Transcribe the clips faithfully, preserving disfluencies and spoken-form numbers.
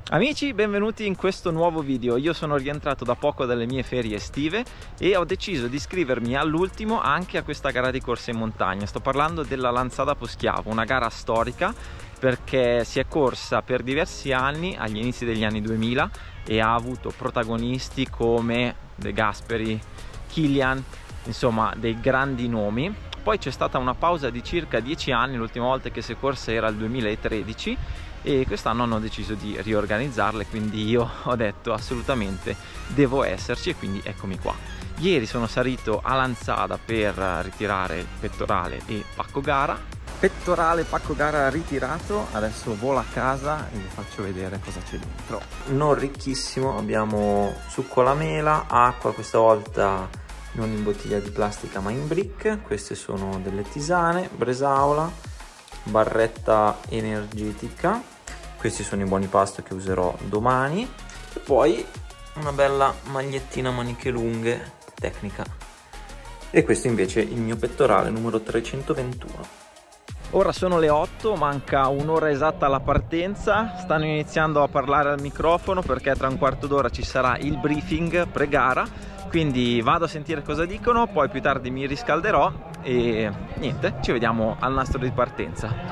Amici, benvenuti in questo nuovo video. Io sono rientrato da poco dalle mie ferie estive e ho deciso di iscrivermi all'ultimo anche a questa gara di corsa in montagna. Sto parlando della Lanzada Poschiavo, una gara storica perché si è corsa per diversi anni agli inizi degli anni duemila e ha avuto protagonisti come De Gasperi, Kilian, insomma dei grandi nomi. Poi c'è stata una pausa di circa dieci anni, l'ultima volta che si è corsa era il duemilatredici e quest'anno hanno deciso di riorganizzarle, quindi io ho detto assolutamente devo esserci e quindi eccomi qua. Ieri sono salito a Lanzada per ritirare il pettorale e pacco gara. Pettorale, pacco gara ritirato, adesso volo a casa e vi faccio vedere cosa c'è dentro. Non ricchissimo, abbiamo succo alla mela, acqua questa volta non in bottiglia di plastica ma in brick, queste sono delle tisane, bresaola, barretta energetica, questi sono i buoni pasto che userò domani e poi una bella magliettina a maniche lunghe tecnica e questo invece il mio pettorale numero trecentoventuno. Ora sono le otto, manca un'ora esatta alla partenza, stanno iniziando a parlare al microfono perché tra un quarto d'ora ci sarà il briefing pre-gara, quindi vado a sentire cosa dicono, poi più tardi mi riscalderò e niente, ci vediamo al nastro di partenza.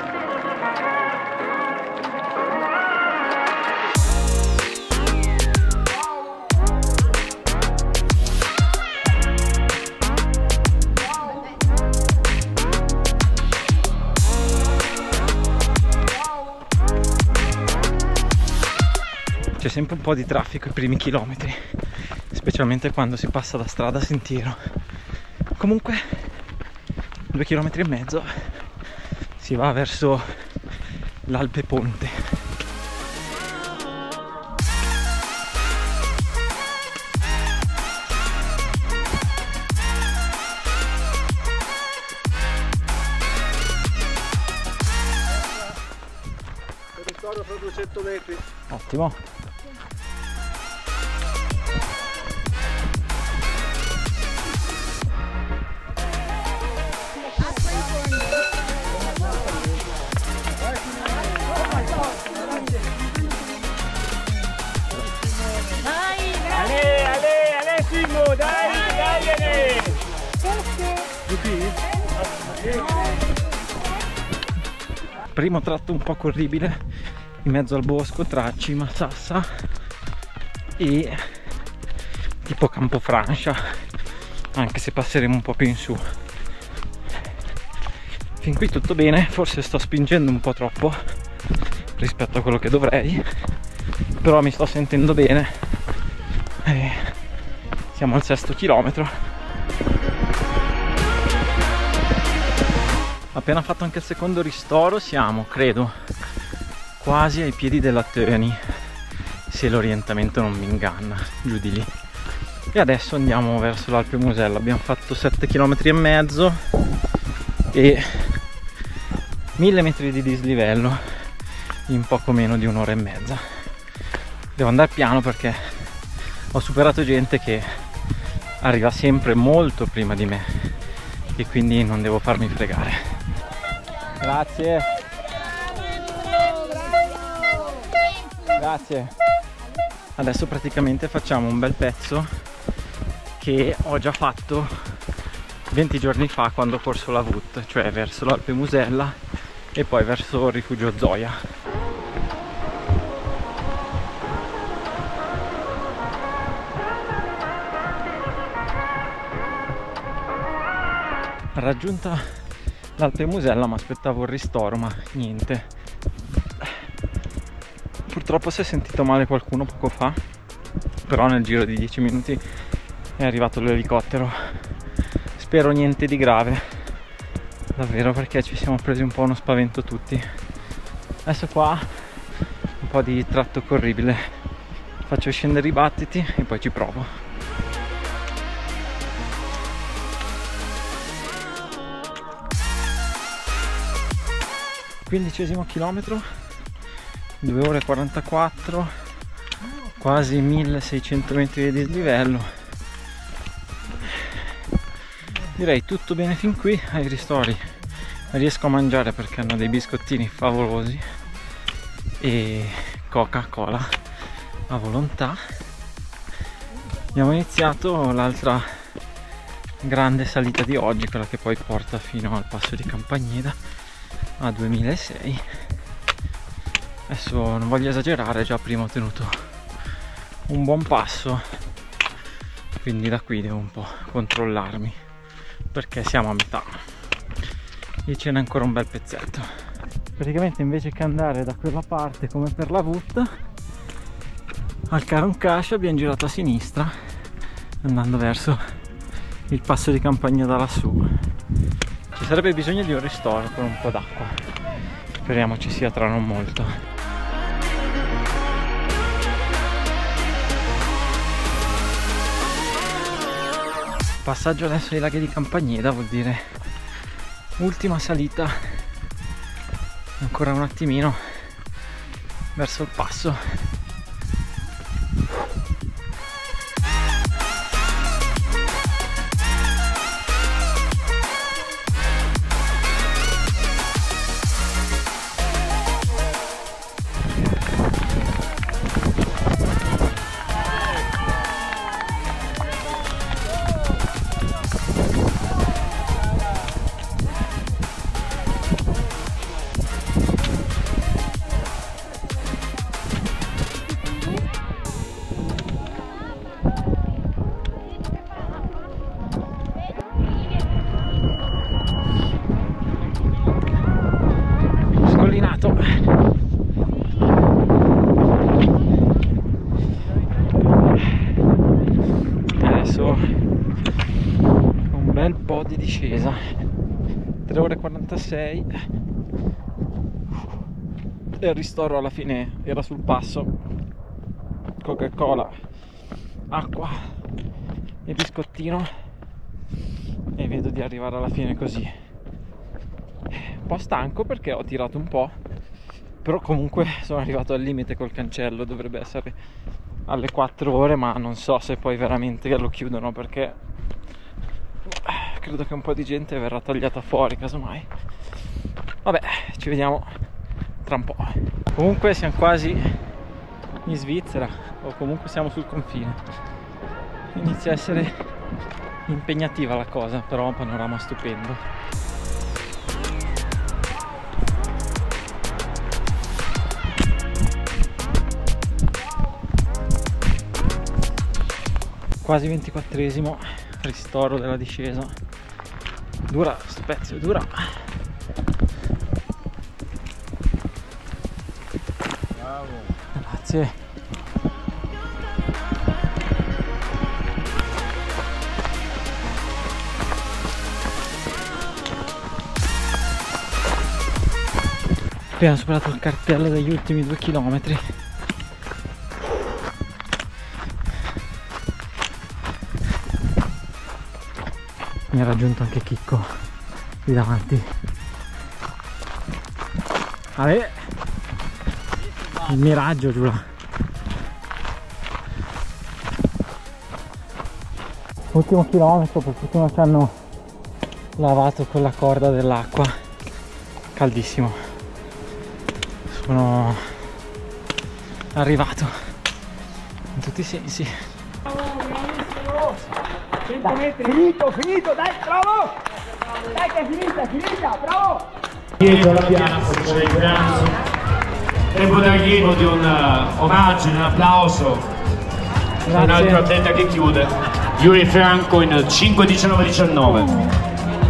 C'è sempre un po' di traffico i primi chilometri, specialmente quando si passa da strada a sentiero. Comunque due chilometri e mezzo si va verso l'Alpe Ponte. Territorio fra duecento metri. Ottimo. Primo tratto un po' corribile in mezzo al bosco tra Cima Sassa e tipo Campofrancia, anche se passeremo un po' più in su. Fin qui tutto bene, forse sto spingendo un po' troppo rispetto a quello che dovrei, però mi sto sentendo bene e siamo al sesto chilometro. Appena fatto anche il secondo ristoro, siamo, credo, quasi ai piedi della Töni, se l'orientamento non mi inganna, giù di lì. E adesso andiamo verso l'Alpe Musella. Abbiamo fatto sette chilometri e mezzo e mille metri di dislivello in poco meno di un'ora e mezza. Devo andare piano perché ho superato gente che arriva sempre molto prima di me e quindi non devo farmi fregare. Grazie. Grazie. Adesso praticamente facciamo un bel pezzo che ho già fatto venti giorni fa quando ho corso la V U T, cioè verso l'Alpe Musella e poi verso il rifugio Zoia. Raggiunta l'Alpe Musella, mi aspettavo il ristoro ma niente. Purtroppo si è sentito male qualcuno poco fa, però nel giro di dieci minuti è arrivato l'elicottero. Spero niente di grave, davvero, perché ci siamo presi un po' uno spavento tutti. Adesso qua un po' di tratto corribile, faccio scendere i battiti e poi ci provo. Quindicesimo chilometro, due ore e quarantaquattro, quasi milleseicento metri di dislivello. Direi tutto bene fin qui. Ai ristori riesco a mangiare perché hanno dei biscottini favolosi e Coca-Cola a volontà. Abbiamo iniziato l'altra grande salita di oggi, quella che poi porta fino al passo di Campagneda a duemilasei. Adesso non voglio esagerare, già prima ho tenuto un buon passo, quindi da qui devo un po' controllarmi perché siamo a metà e ce n'è ancora un bel pezzetto. Praticamente invece che andare da quella parte come per la Vutta al Caroncash abbiamo girato a sinistra andando verso il passo di Campagneda da lassù. Ci sarebbe bisogno di un ristoro con un po' d'acqua, speriamo ci sia tra non molto. Passaggio adesso ai laghi di Campagneda vuol dire ultima salita, ancora un attimino verso il passo. Adesso un bel po' di discesa, tre ore e quarantasei e il ristoro alla fine era sul passo. Coca-Cola, acqua e biscottino e vedo di arrivare alla fine così. Un po' stanco perché ho tirato un po', però comunque sono arrivato al limite col cancello, dovrebbe essere alle quattro ore, ma non so se poi veramente lo chiudono perché credo che un po' di gente verrà tagliata fuori casomai. Vabbè, ci vediamo tra un po'. Comunque siamo quasi in Svizzera, o comunque siamo sul confine. Inizia a essere impegnativa la cosa, però un panorama stupendo. Quasi ventiquattresimo ristoro della discesa. Dura sto pezzo, dura. Bravo. Grazie. Abbiamo superato il cartello degli ultimi due chilometri. Mi ha raggiunto anche Chicco qui davanti. Vabbè, il miraggio giù là. Ultimo chilometro, per fortuna ci hanno lavato con la corda dell'acqua. Caldissimo. Sono arrivato in tutti i sensi. Dai, finito, finito, dai, bravo! Dai che è finita, è finita, bravo! Dietro la piazza c'è il pranzo. Tempo d'arrivo di un uh, omaggio, di un applauso. Grazie. Un altro atleta che chiude, Yuri Franco in cinque diciannove diciannove.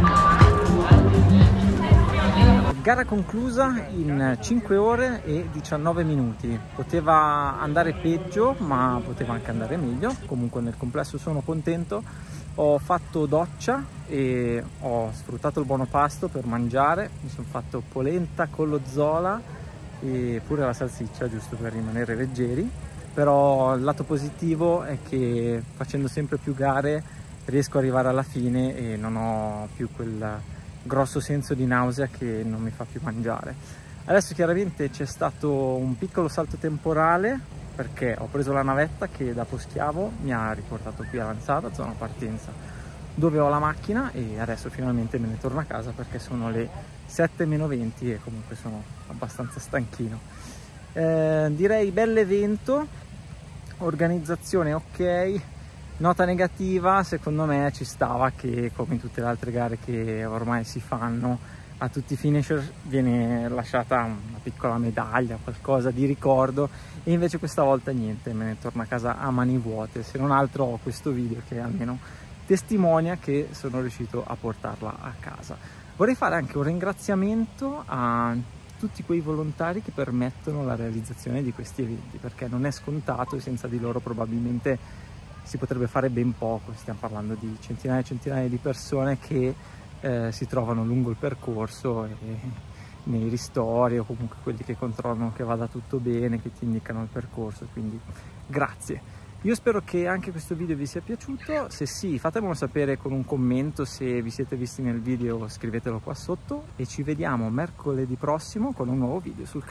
Gara conclusa in cinque ore e diciannove minuti. Poteva andare peggio, ma poteva anche andare meglio. Comunque nel complesso sono contento. Ho fatto doccia e ho sfruttato il buono pasto per mangiare. Mi sono fatto polenta con lo zola e pure la salsiccia, giusto per rimanere leggeri. Però il lato positivo è che facendo sempre più gare riesco ad arrivare alla fine e non ho più quel grosso senso di nausea che non mi fa più mangiare. Adesso chiaramente c'è stato un piccolo salto temporale perché ho preso la navetta che da Poschiavo mi ha riportato qui a Lanzada, zona partenza, dove ho la macchina, e adesso finalmente me ne torno a casa perché sono le sette meno venti e comunque sono abbastanza stanchino. Eh, direi bell'evento, organizzazione ok, nota negativa secondo me ci stava che, come in tutte le altre gare che ormai si fanno, a tutti i finisher viene lasciata una piccola medaglia, qualcosa di ricordo, e invece questa volta niente, me ne torno a casa a mani vuote. Se non altro ho questo video che almeno testimonia che sono riuscito a portarla a casa. Vorrei fare anche un ringraziamento a tutti quei volontari che permettono la realizzazione di questi eventi, perché non è scontato e senza di loro probabilmente si potrebbe fare ben poco. Stiamo parlando di centinaia e centinaia di persone che eh, si trovano lungo il percorso e nei ristori, o comunque quelli che controllano che vada tutto bene, che ti indicano il percorso, quindi grazie. Io spero che anche questo video vi sia piaciuto. Se sì, fatemelo sapere con un commento. Se vi siete visti nel video, scrivetelo qua sotto, e ci vediamo mercoledì prossimo con un nuovo video sul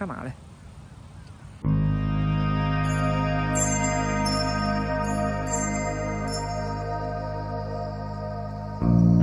canale.